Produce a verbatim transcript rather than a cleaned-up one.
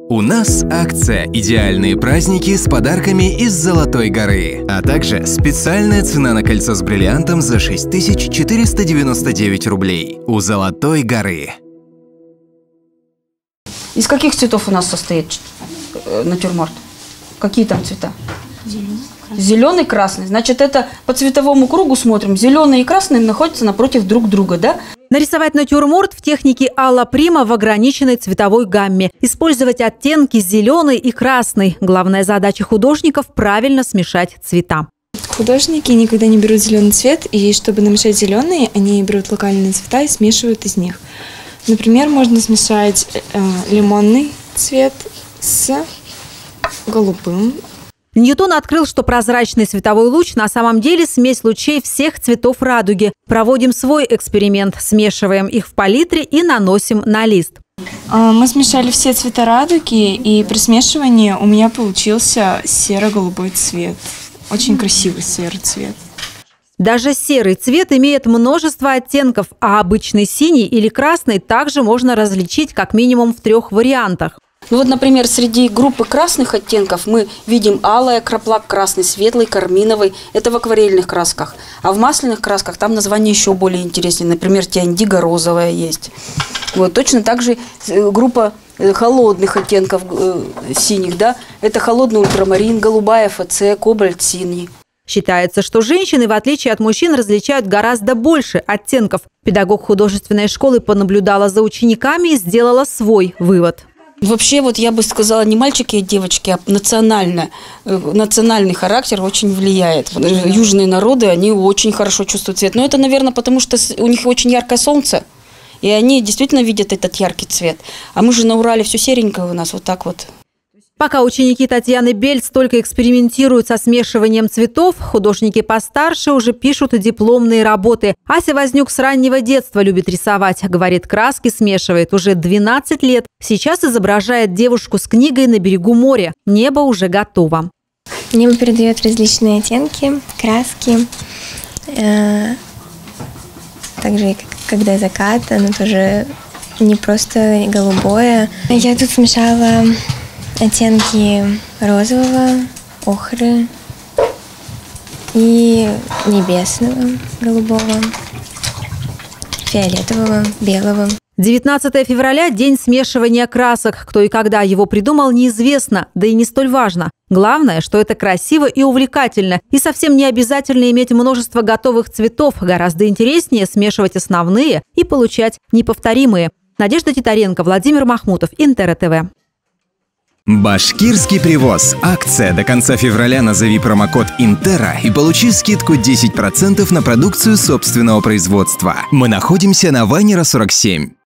У нас акция «Идеальные праздники» с подарками из Золотой горы, а также специальная цена на кольцо с бриллиантом за шесть тысяч четыреста девяносто девять рублей у Золотой горы. Из каких цветов у нас состоит натюрморт? Какие там цвета? Зеленый, красный. Зеленый, красный. Значит, это по цветовому кругу смотрим. Зеленый и красный находятся напротив друг друга, да? Нарисовать натюрморт в технике Алла Прима в ограниченной цветовой гамме. Использовать оттенки зеленый и красный. Главная задача художников – правильно смешать цвета. Художники никогда не берут зеленый цвет, и чтобы намешать зеленый, они берут локальные цвета и смешивают из них. Например, можно смешать э, лимонный цвет с голубым. Ньютон открыл, что прозрачный световой луч на самом деле смесь лучей всех цветов радуги. Проводим свой эксперимент, смешиваем их в палитре и наносим на лист. Мы смешали все цвета радуги, и при смешивании у меня получился серо-голубой цвет. Очень красивый серый цвет. Даже серый цвет имеет множество оттенков, а обычный синий или красный также можно различить как минимум в трех вариантах. Ну вот, например, среди группы красных оттенков мы видим алый акроплак, красный, светлый, карминовый. Это в акварельных красках. А в масляных красках там название еще более интереснее. Например, тиандиго розовая есть. Вот, точно так же группа холодных оттенков э, синих, да, это холодный ультрамарин, голубая эф це, кобальт синий. Считается, что женщины, в отличие от мужчин, различают гораздо больше оттенков. Педагог художественной школы понаблюдала за учениками и сделала свой вывод. Вообще, вот я бы сказала, не мальчики и девочки, а национально, национальный характер очень влияет. Южные народы, они очень хорошо чувствуют цвет. Но это, наверное, потому что у них очень яркое солнце, и они действительно видят этот яркий цвет. А мы же на Урале все серенькое у нас, вот так вот. Пока ученики Татьяны Бельц только экспериментируют со смешиванием цветов, художники постарше уже пишут дипломные работы. Ася Вознюк с раннего детства любит рисовать. Говорит, краски смешивает уже двенадцать лет. Сейчас изображает девушку с книгой на берегу моря. Небо уже готово. Небо передает различные оттенки, краски. Также, когда закат, оно тоже не просто голубое. Я тут смешала оттенки розового, охры и небесного, голубого, фиолетового, белого. девятнадцатое февраля – день смешивания красок. Кто и когда его придумал, неизвестно, да и не столь важно. Главное, что это красиво и увлекательно. И совсем не обязательно иметь множество готовых цветов. Гораздо интереснее смешивать основные и получать неповторимые. Надежда Титаренко, Владимир Махмутов, Интер ТВ. Башкирский привоз. Акция до конца февраля. Назови промокод Интера и получи скидку десять процентов на продукцию собственного производства. Мы находимся на Вайнера сорок семь.